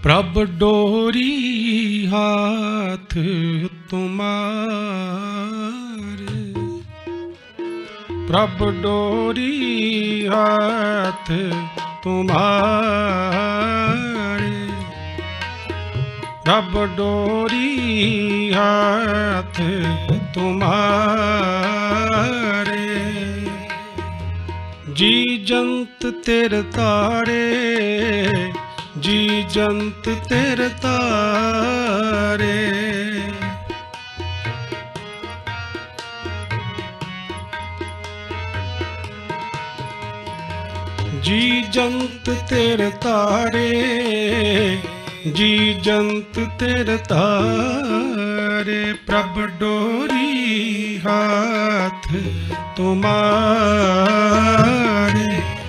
प्रभ डोरी हाथ तुम्हारे, प्रभ डोरी हाथ तुम्हारे, प्रभ डोरी हाथ तुम्हारे। जी जंत तेरे तारे, जी जंत तेरे तारे। जी जंत तेरे तारे, जी जंत तेरे तारे। प्रभ डोरी हाथ तुम्हारे,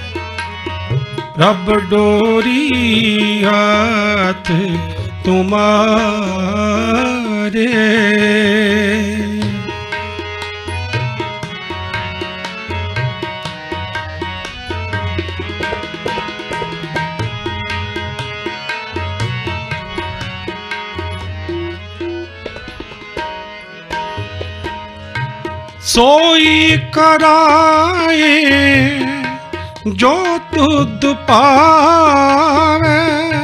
प्रभ डोरी हाथ तुम्हारे। सोई कराए जो तुध पावे,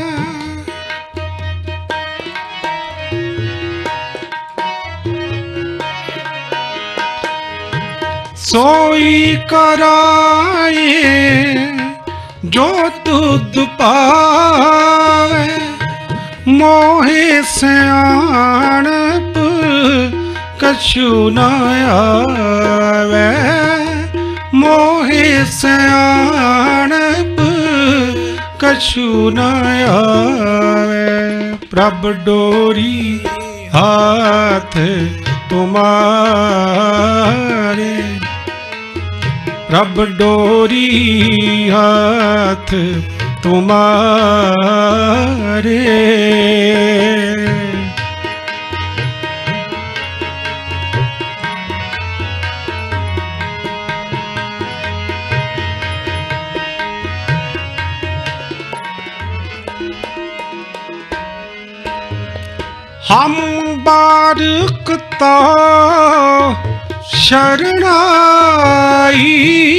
सोई कराए जो तुध पावे। मोहे सियाणप कछु न आवे, मोहे सियाणप कछु न आवे। प्रभ डोरी हाथ तुम्हारे, प्रभ डोरी हाथ तुम्हारे। हम बारकता शरणाई,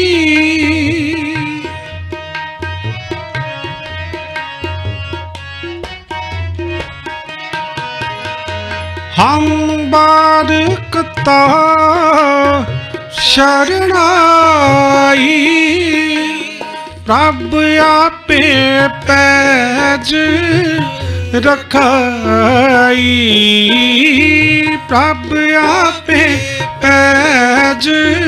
हम बारकता शरणाई। प्रभ आपे पैज रखाई, प्रभ आपे पैज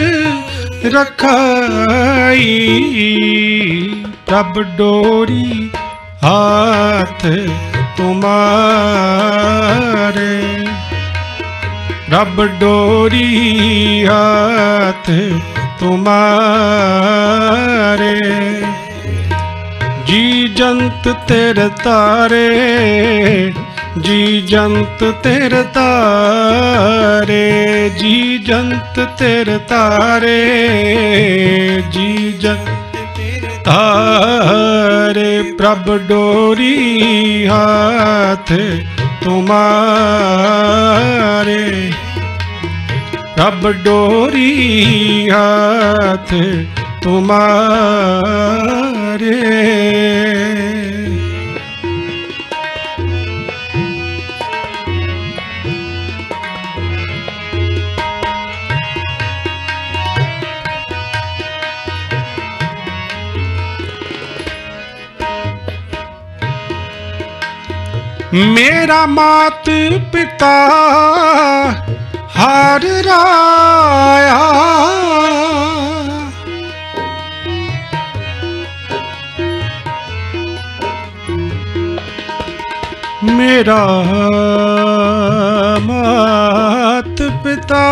रखाई। प्रभ डोरी हाथ तुम्हारे, प्रभ डोरी हाथ तुम्हारे। जी जंत तेरे तारे, जी जंत तेरे तारे, जी जंत तेरे तारे, जी जंत तेरे तारे। प्रभ डोरी हाथ तुम्हारे, प्रभ डोरी हाथ तुम्हारे। मेरा मात पिता हर राया, मेरा मात पिता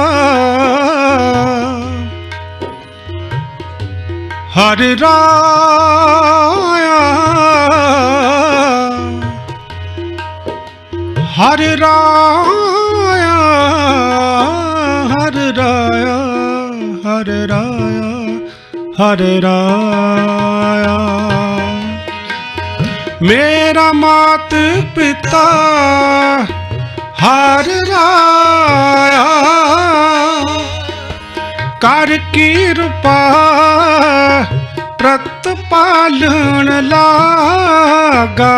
हर राया, हर राया, हर राया, हर राया, हर राया। मेरा मात पिता हर राया, कर कृपा प्रतिपालन लागा।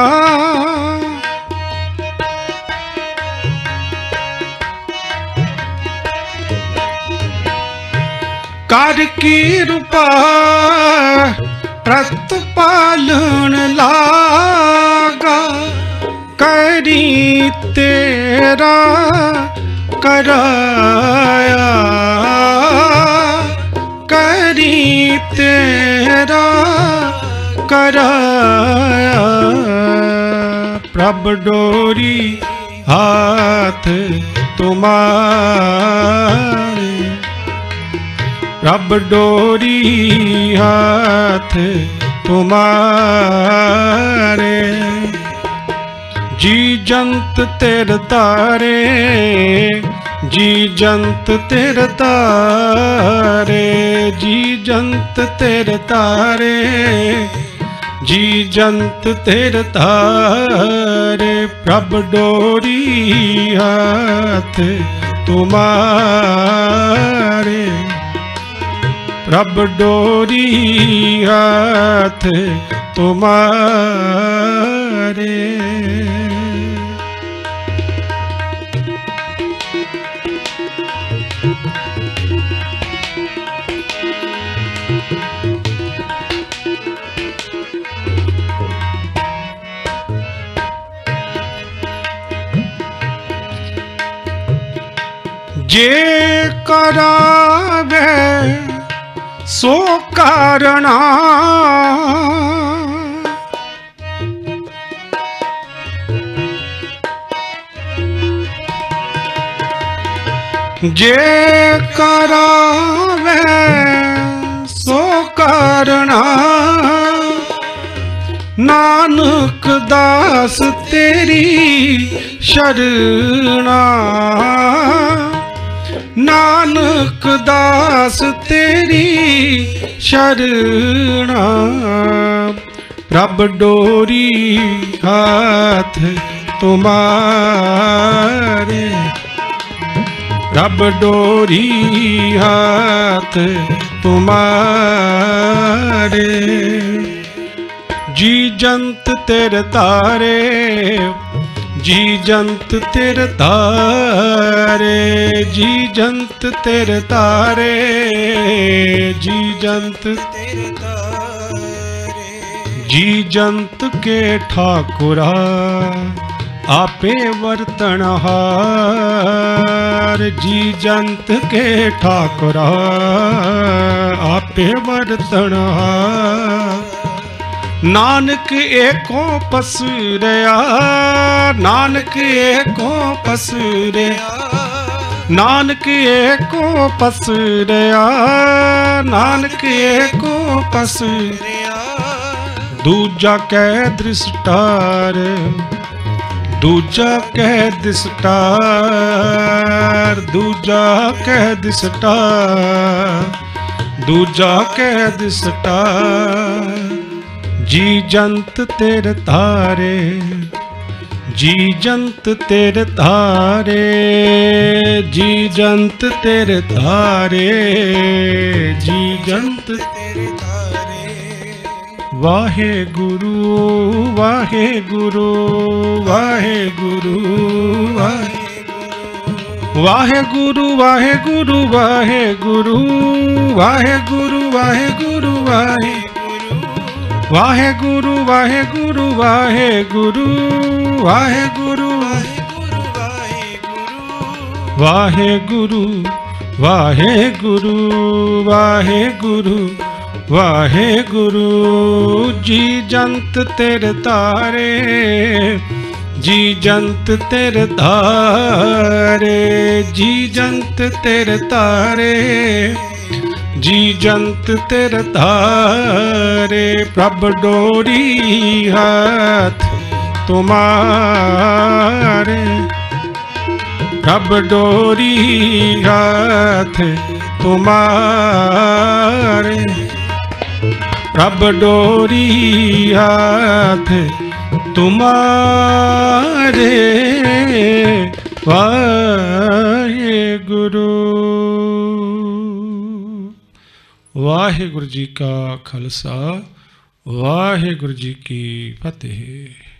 कर कृपा प्रतिपालन लागा, करी तेरा कराया, करी तेरा कराया। प्रभ डोरी हाथ तुम्हारे, प्रभ डोरी हाथ तुम्हारे। जी जंत तेरे तारे, जी जंत तेरे तारे, जी जंत तेरे तारे, जी जंत तेरे तारे। प्रभ डोरी हाथ तुम्हारे, प्रभ डोरी हाथ तुम्हारे। जे करावे सो कारणा, जे करावे सो कारणा। नानक दास तेरी शरणा, नानक दास तेरी शरणा। प्रभ डोरी हाथ तुम्हारे, प्रभ डोरी हाथ तुम्हारे। जी जंत तेरे तारे, जी जंत तेरे तारे, जी जंत तेरे तारे, जी जंत तेरे तारे। जी जंत के ठाकुरा आपे वर्तनहार, जी जंत के ठाकुरा आपे वर्तनहार। नानक एको पसुरया, नानक एको पसुरया, नानक एको पसुरया, नानक एको पसुरया। दूजा कह दृष्टार, दूजा कह दृष्टार, दूजा कह दृष्टार, दूजा कह दृष्टार। जी जंत तेरे तारे, जी जंत तेरे तारे, जी जंत तेरे तारे, जी जंत तेरे तारे। वाहे गुरु वाहे गुरु वाहे गुरु वाहे गुरु वाहे गुरु वाहे गुरु वाहे गुरु वाहे गुरु वाहे वाहे गुरु वाहे गुरु वाहे गुरु वाहे गुरु वाहे गुरु वाहे गुरु वाहे गुरु वाहे गुरु। जी जंत तेरे तारे, जी जंत तेरे तारे, जी जंत तेरे तारे, जी जंत तेरे तारे। प्रभ डोरी हाथ तुम्हारे, प्रभ डोरी हाथ तुम्हारे। रब डोरी हाथ तुम्हारे वाहेगुरु। वाहेगुरु जी का खालसा, वाहेगुरु जी की फतेह।